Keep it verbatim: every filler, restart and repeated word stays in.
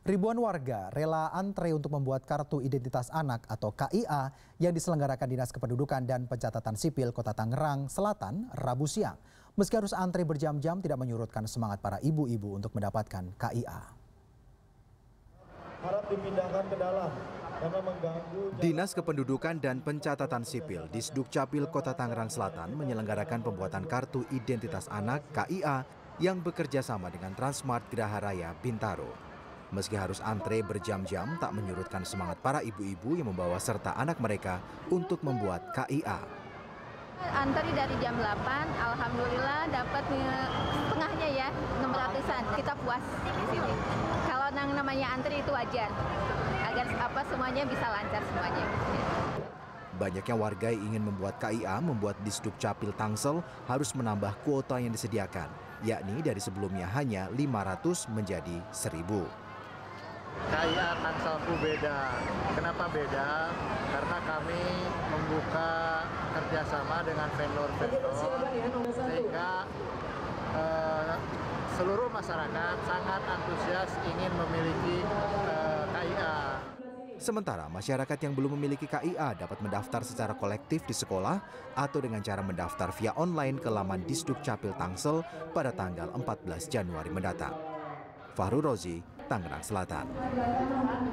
Ribuan warga rela antre untuk membuat kartu identitas anak atau K I A yang diselenggarakan Dinas Kependudukan dan Pencatatan Sipil Kota Tangerang Selatan Rabu siang. Meski harus antre berjam-jam tidak menyurutkan semangat para ibu-ibu untuk mendapatkan K I A. Harap dipindahkan ke dalam karena mengganggu. Dinas Kependudukan dan Pencatatan Sipil Disdukcapil Kota Tangerang Selatan menyelenggarakan pembuatan kartu identitas anak K I A yang bekerja sama dengan Transmart Geraha Raya Bintaro. Meski harus antre berjam-jam, tak menyurutkan semangat para ibu-ibu yang membawa serta anak mereka untuk membuat K I A. Antri dari jam delapan, alhamdulillah dapat setengahnya ya, enam ratusan. Kita puas di sini. Kalau yang namanya antri itu wajar, agar apa semuanya bisa lancar semuanya. Banyaknya warga yang ingin membuat K I A membuat Disdukcapil Tangsel harus menambah kuota yang disediakan, yakni dari sebelumnya hanya lima ratus menjadi seribu. K I A Tangselku beda. Kenapa beda? Karena kami membuka kerjasama dengan vendor-vendor sehingga eh, seluruh masyarakat sangat antusias ingin memiliki eh, K I A. Sementara masyarakat yang belum memiliki K I A dapat mendaftar secara kolektif di sekolah atau dengan cara mendaftar via online ke laman Disdukcapil Tangsel pada tanggal empat belas Januari mendatang. Fahru Rozi, Tangerang Selatan.